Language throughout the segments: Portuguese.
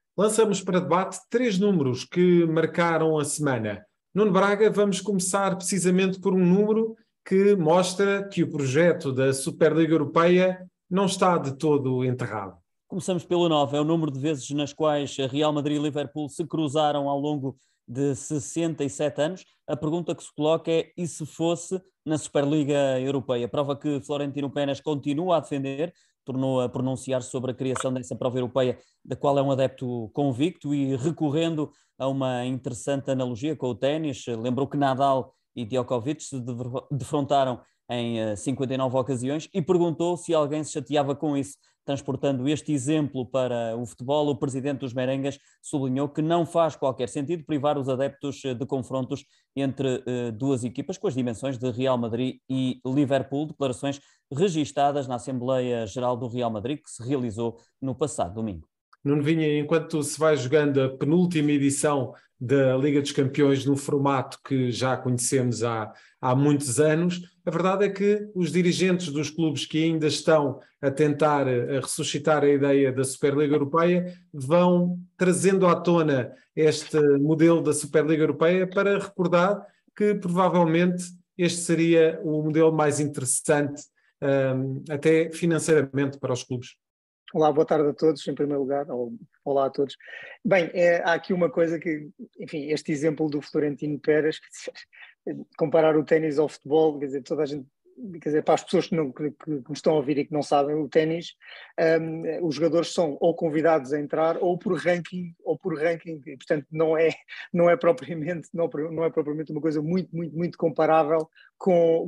Lançamos para debate 3 números que marcaram a semana. Nuno Braga, vamos começar precisamente por um número que mostra que o projeto da Superliga Europeia não está de todo enterrado. Começamos pelo 9, é o número de vezes nas quais Real Madrid e Liverpool se cruzaram ao longo de 67 anos. A pergunta que se coloca é: e se fosse na Superliga Europeia? Prova que Florentino Pérez continua a defender, tornou a pronunciar sobre a criação dessa prova europeia, da qual é um adepto convicto, e recorrendo a uma interessante analogia com o ténis, lembrou que Nadal e Djokovic se defrontaram em 59 ocasiões e perguntou se alguém se chateava com isso. Transportando este exemplo para o futebol, o presidente dos merengues sublinhou que não faz qualquer sentido privar os adeptos de confrontos entre duas equipas com as dimensões de Real Madrid e Liverpool, declarações registadas na Assembleia Geral do Real Madrid, que se realizou no passado domingo. Nuno Vinha, enquanto se vai jogando a penúltima edição da Liga dos Campeões no formato que já conhecemos há muitos anos, a verdade é que os dirigentes dos clubes que ainda estão a tentar ressuscitar a ideia da Superliga Europeia vão trazendo à tona este modelo da Superliga Europeia para recordar que provavelmente este seria o modelo mais interessante, até financeiramente, para os clubes. Olá, boa tarde a todos, em primeiro lugar. Olá a todos. Bem, há aqui uma coisa que, enfim, este exemplo do Florentino Pérez, comparar o ténis ao futebol, quer dizer, toda a gente, quer dizer, para as pessoas que me estão a ouvir e que não sabem o ténis, os jogadores são ou convidados a entrar ou por ranking, e, portanto não é propriamente uma coisa muito comparável com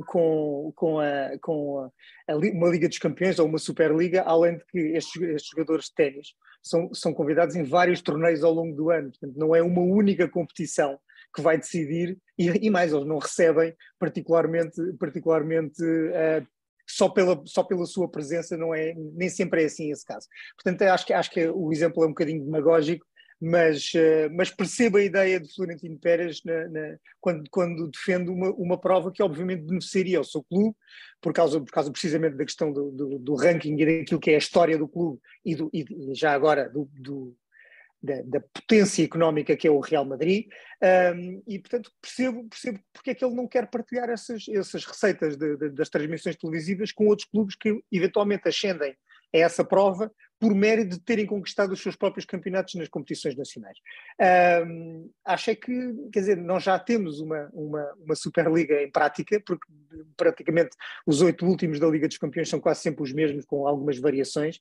uma Liga dos Campeões ou uma Superliga, além de que estes jogadores de ténis são convidados em vários torneios ao longo do ano, portanto não é uma única competição que vai decidir, e mais, eles não recebem particularmente só pela sua presença, nem sempre é assim esse caso. Portanto, acho que o exemplo é um bocadinho demagógico, mas percebo a ideia de Florentino Pérez quando defende uma prova que obviamente beneficiaria ao seu clube, por causa precisamente da questão do ranking e daquilo que é a história do clube e já agora da potência económica que é o Real Madrid, e portanto percebo porque é que ele não quer partilhar essas receitas das transmissões televisivas com outros clubes que eventualmente ascendem a essa prova por mérito de terem conquistado os seus próprios campeonatos nas competições nacionais. Acho que, quer dizer, nós já temos uma Superliga em prática, porque praticamente os 8 últimos da Liga dos Campeões são quase sempre os mesmos, com algumas variações,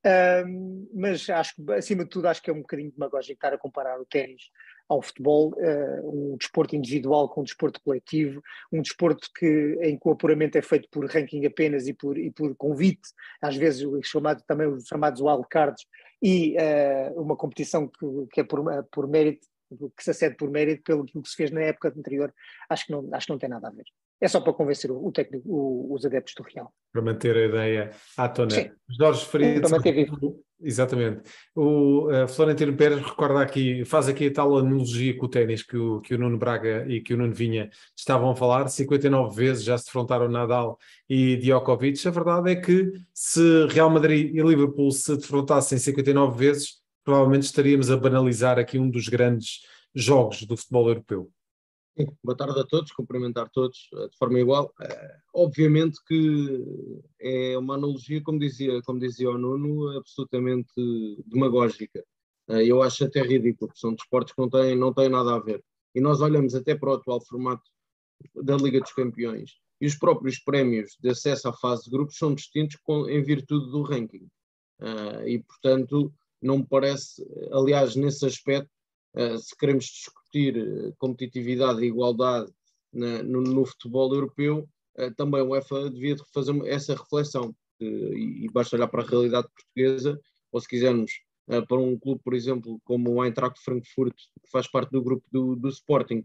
mas acho que, acima de tudo, acho que é um bocadinho demagógico estar a comparar o ténis ao futebol, um desporto individual com um desporto coletivo, um desporto em que o apuramento é feito por ranking apenas e por convite, às vezes também os chamados wildcards, e uma competição que é por mérito, que se acede por mérito pelo que se fez na época anterior. Acho que não tem nada a ver. É só para convencer o técnico, os adeptos do Real. Para manter a ideia à tona. Sim. Jorge Freitas, para manter vivo. Exatamente. O Florentino Pérez recorda aqui, faz aqui a tal analogia com o ténis que o Nuno Braga e que o Nuno Vinha estavam a falar. 59 vezes já se defrontaram Nadal e Djokovic. A verdade é que se Real Madrid e Liverpool se defrontassem 59 vezes, provavelmente estaríamos a banalizar aqui um dos grandes jogos do futebol europeu. Boa tarde a todos, cumprimentar todos de forma igual. Obviamente que é uma analogia, como dizia o Nuno, absolutamente demagógica. Eu acho até ridículo, porque são desportos que não têm nada a ver. E nós olhamos até para o atual formato da Liga dos Campeões e os próprios prémios de acesso à fase de grupos são distintos em virtude do ranking. E, portanto, não me parece, aliás, nesse aspecto, se queremos discutir competitividade e igualdade no futebol europeu, também o UEFA devia fazer essa reflexão, e basta olhar para a realidade portuguesa, ou se quisermos para um clube, por exemplo, como o Eintracht Frankfurt, que faz parte do grupo do Sporting,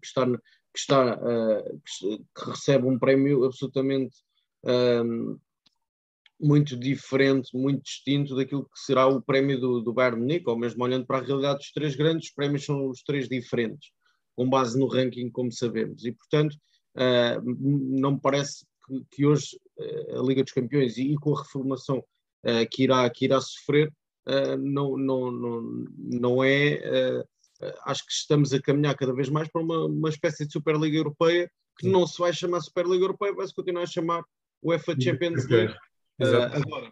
que recebe um prémio absolutamente muito diferente, muito distinto daquilo que será o prémio do Bayern Munique, ou mesmo olhando para a realidade dos 3 grandes, os prémios são os 3 diferentes, com base no ranking, como sabemos. E, portanto, não me parece que hoje a Liga dos Campeões, e com a reformulação que irá sofrer, não é. Acho que estamos a caminhar cada vez mais para uma espécie de Superliga Europeia, que não se vai chamar Superliga Europeia, vai-se continuar a chamar UEFA Champions League. Agora,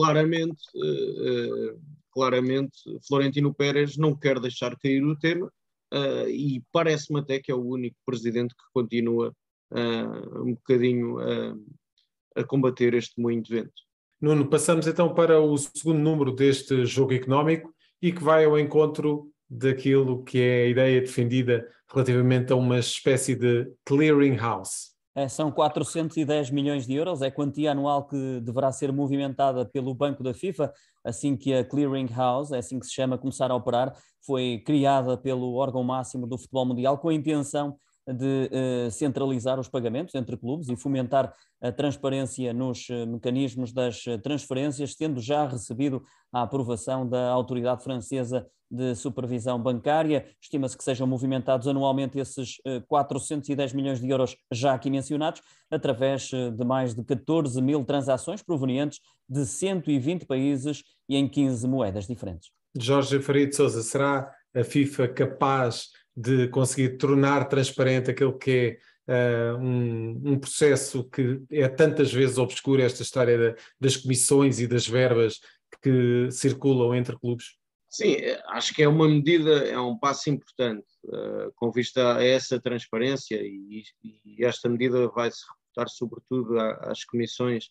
claramente, Florentino Pérez não quer deixar cair o tema, e parece-me até que é o único presidente que continua um bocadinho a combater este moinho de vento. Nuno, passamos então para o segundo número deste jogo económico e que vai ao encontro daquilo que é a ideia defendida relativamente a uma espécie de clearing house. São 410 milhões de euros, é a quantia anual que deverá ser movimentada pelo Banco da FIFA, assim que a Clearing House, é assim que se chama, começar a operar. Foi criada pelo órgão máximo do futebol mundial com a intenção de centralizar os pagamentos entre clubes e fomentar a transparência nos mecanismos das transferências, tendo já recebido a aprovação da Autoridade Francesa de Supervisão Bancária. Estima-se que sejam movimentados anualmente esses 410 milhões de euros já aqui mencionados, através de mais de 14 mil transações provenientes de 120 países e em 15 moedas diferentes. Jorge Faria de Sousa, será a FIFA capaz de conseguir tornar transparente aquele que é um processo que é tantas vezes obscuro, esta história das comissões e das verbas que circulam entre clubes? Sim, acho que é uma medida, é um passo importante com vista a essa transparência, e esta medida vai se reportar sobretudo às comissões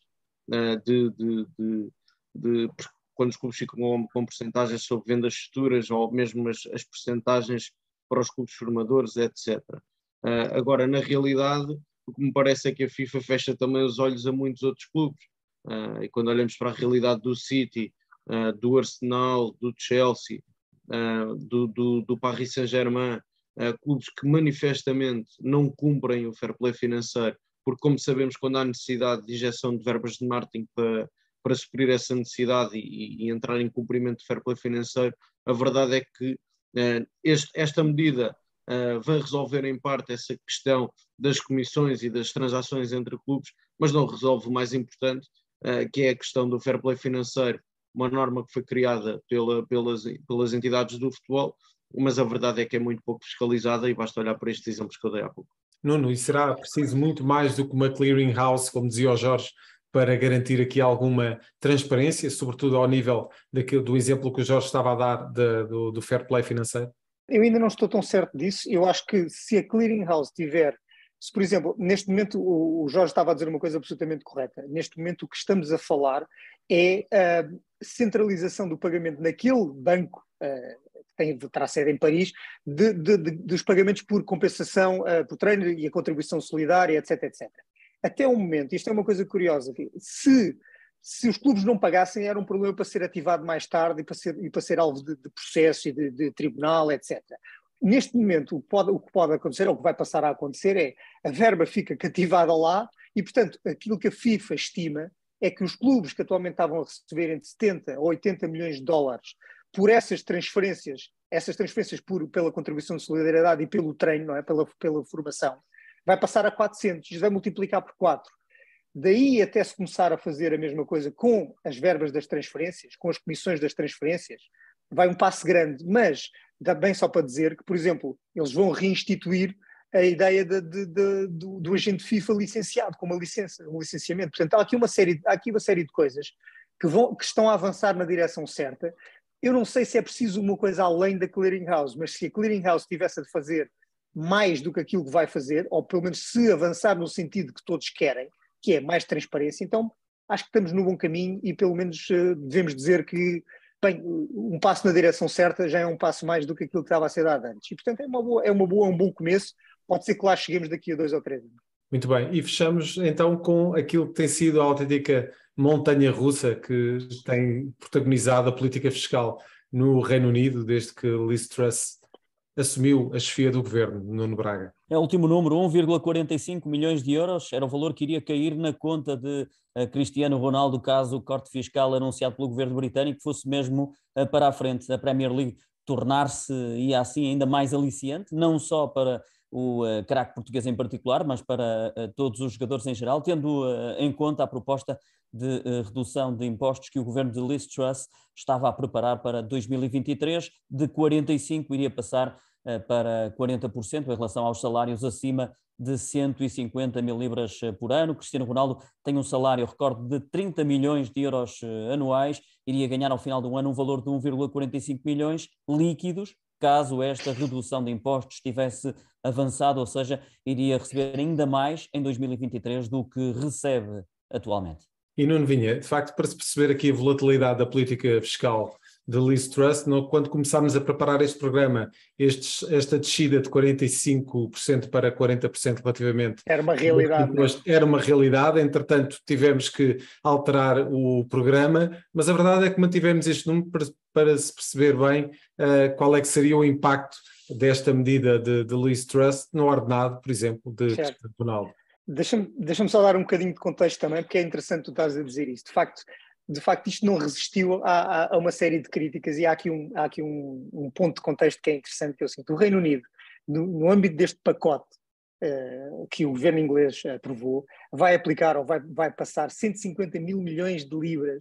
quando os clubes ficam com percentagens sobre vendas futuras, ou mesmo as percentagens para os clubes formadores, etc. Agora, na realidade, o que me parece é que a FIFA fecha também os olhos a muitos outros clubes. E quando olhamos para a realidade do City, do Arsenal, do Chelsea, do Paris Saint-Germain, clubes que manifestamente não cumprem o fair play financeiro, porque, como sabemos, quando há necessidade de injeção de verbas de marketing para suprir essa necessidade e entrar em cumprimento de fair play financeiro, a verdade é que esta medida vai resolver em parte essa questão das comissões e das transações entre clubes, mas não resolve o mais importante, que é a questão do fair play financeiro, uma norma que foi criada pelas entidades do futebol, mas a verdade é que é muito pouco fiscalizada, e basta olhar para estes exemplos que eu dei há pouco. Nuno, e será preciso muito mais do que uma clearing house, como dizia o Jorge, para garantir aqui alguma transparência, sobretudo ao nível do exemplo que o Jorge estava a dar do fair play financeiro? Eu ainda não estou tão certo disso. Eu acho que se a clearing house tiver, se por exemplo, neste momento o Jorge estava a dizer uma coisa absolutamente correta, neste momento o que estamos a falar é a centralização do pagamento naquele banco que terá sede em Paris, dos pagamentos por compensação por treino e a contribuição solidária, etc, etc. Até o momento, isto é uma coisa curiosa, se os clubes não pagassem, era um problema para ser ativado mais tarde e para ser alvo de processo e de tribunal, etc. Neste momento, o que pode acontecer, ou o que vai passar a acontecer, é a verba fica cativada lá e, portanto, aquilo que a FIFA estima é que os clubes que atualmente estavam a receber entre 70 ou 80 milhões de dólares por essas transferências pela contribuição de solidariedade e pelo treino, não é? pela formação, vai passar a 400, isto vai multiplicar por 4. Daí até se começar a fazer a mesma coisa com as verbas das transferências, com as comissões das transferências, vai um passo grande, mas dá bem só para dizer que, por exemplo, eles vão reinstituir a ideia do agente FIFA licenciado, com uma licença, um licenciamento. Portanto, há aqui uma série de coisas que estão a avançar na direção certa. Eu não sei se é preciso uma coisa além da clearing house, mas se a clearing house tivesse de fazer mais do que aquilo que vai fazer, ou pelo menos se avançar no sentido que todos querem, que é mais transparência, então acho que estamos no bom caminho e pelo menos devemos dizer que, bem, um passo na direção certa já é um passo mais do que aquilo que estava a ser dado antes. E portanto é um bom começo, pode ser que lá cheguemos daqui a 2 ou 3 anos. Muito bem, e fechamos então com aquilo que tem sido a autêntica montanha-russa que tem protagonizado a política fiscal no Reino Unido desde que Liz Truss assumiu a chefia do governo, Nuno Braga. É o último número, 1,45 milhões de euros, era o valor que iria cair na conta de Cristiano Ronaldo, caso o corte fiscal anunciado pelo governo britânico fosse mesmo para a frente. A Premier League tornar-se, e assim, ainda mais aliciante, não só para o craque português em particular, mas para todos os jogadores em geral, tendo em conta a proposta de redução de impostos que o governo de Liz Truss estava a preparar para 2023, de 45% iria passar para 40% em relação aos salários acima de 150 mil libras por ano. Cristiano Ronaldo tem um salário, recorde, de 30 milhões de euros anuais, iria ganhar ao final do ano um valor de 1,45 milhões líquidos, caso esta redução de impostos tivesse avançado, ou seja, iria receber ainda mais em 2023 do que recebe atualmente. E Nuno Vinha, de facto, para se perceber aqui a volatilidade da política fiscal de Liz Truss, quando começámos a preparar este programa, esta descida de 45% para 40% relativamente... Era uma realidade. Era uma realidade, entretanto tivemos que alterar o programa, mas a verdade é que mantivemos este número para se perceber bem qual é que seria o impacto desta medida de Liz Truss no ordenado, por exemplo, de Cristiano Ronaldo. Deixa-me só dar um bocadinho de contexto também, porque é interessante tu estás a dizer isso. De facto, isto não resistiu a uma série de críticas, e há aqui um ponto de contexto que é interessante, que eu sinto. O Reino Unido, no âmbito deste pacote que o governo inglês aprovou, vai aplicar ou vai passar 150 mil milhões de libras,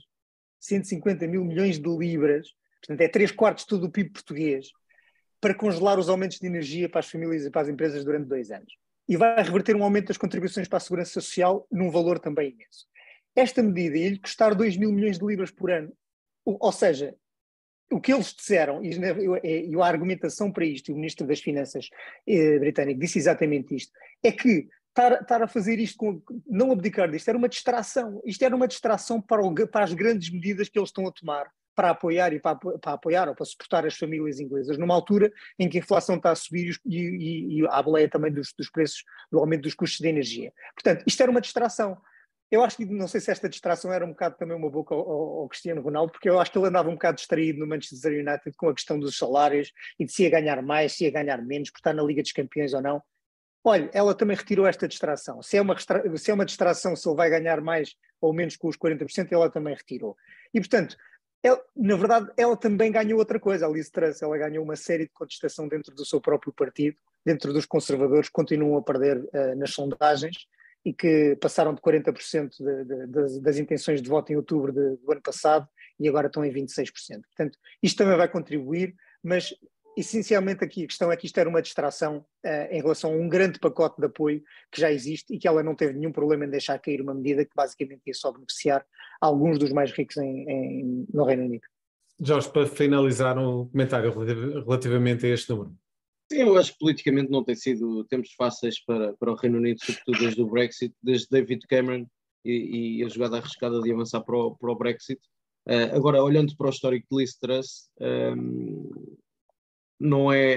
150 mil milhões de libras, portanto é 3/4 de todo o PIB português, para congelar os aumentos de energia para as famílias e para as empresas durante 2 anos. E vai reverter um aumento das contribuições para a segurança social num valor também imenso. Esta medida ia-lhe custar 2 mil milhões de libras por ano. Ou seja, o que eles disseram, e a argumentação para isto, e o Ministro das Finanças britânico disse exatamente isto, é que estar a fazer isto, não abdicar disto, era uma distração. Isto era uma distração para as grandes medidas que eles estão a tomar para apoiar ou para suportar as famílias inglesas, numa altura em que a inflação está a subir e há a boleia também dos preços, do aumento dos custos de energia. Portanto, isto era uma distração. Eu acho que, não sei se esta distração era um bocado também uma boca ao Cristiano Ronaldo, porque eu acho que ele andava um bocado distraído no Manchester United com a questão dos salários e de se ia ganhar mais, se ia ganhar menos, por estar na Liga dos Campeões ou não. Olha, ela também retirou esta distração. Se é uma distração, se ele vai ganhar mais ou menos com os 40%, ela também retirou. E, portanto, na verdade, ela também ganhou outra coisa, a Liz Truss. Ela ganhou uma série de contestação dentro do seu próprio partido, dentro dos conservadores, continuam a perder nas sondagens, e que passaram de 40% das intenções de voto em outubro do ano passado e agora estão em 26%. Portanto, isto também vai contribuir, mas essencialmente aqui a questão é que isto era uma distração em relação a um grande pacote de apoio que já existe e que ela não teve nenhum problema em deixar cair uma medida que basicamente ia só beneficiar alguns dos mais ricos no Reino Unido. Jorge, para finalizar um comentário relativamente a este número. Sim, eu acho que politicamente não tem sido tempos fáceis para o Reino Unido, sobretudo desde o Brexit, desde David Cameron e a jogada arriscada de avançar para o Brexit. Agora, olhando para o histórico de Liz Truss, não é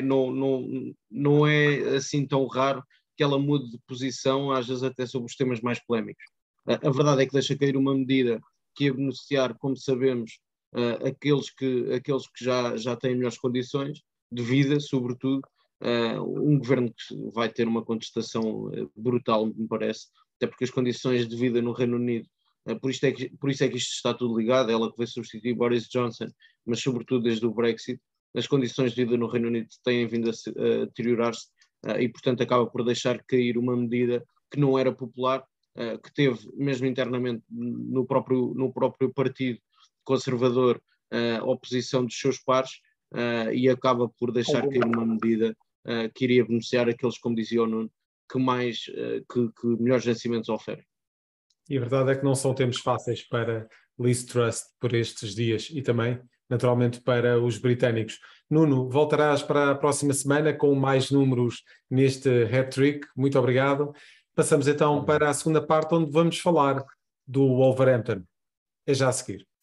assim tão raro que ela mude de posição, às vezes até sobre os temas mais polémicos. A verdade é que deixa cair uma medida que ia beneficiar, como sabemos, aqueles que já têm melhores condições de vida, sobretudo. Um governo que vai ter uma contestação brutal, me parece, até porque as condições de vida no Reino Unido, por isso é que isto está tudo ligado, ela que vai substituir Boris Johnson, mas sobretudo desde o Brexit, as condições de vida no Reino Unido têm vindo a deteriorar-se e, portanto, acaba por deixar cair uma medida que não era popular, que teve mesmo internamente no próprio partido conservador oposição dos seus pares, e acaba por deixar cair uma medida que iria beneficiar aqueles, como dizia o Nuno, que melhores vencimentos oferem. E a verdade é que não são tempos fáceis para Liz Truss por estes dias e também, naturalmente, para os britânicos. Nuno, voltarás para a próxima semana com mais números neste hat-trick. Muito obrigado. Passamos então para a segunda parte, onde vamos falar do Wolverhampton. É já a seguir.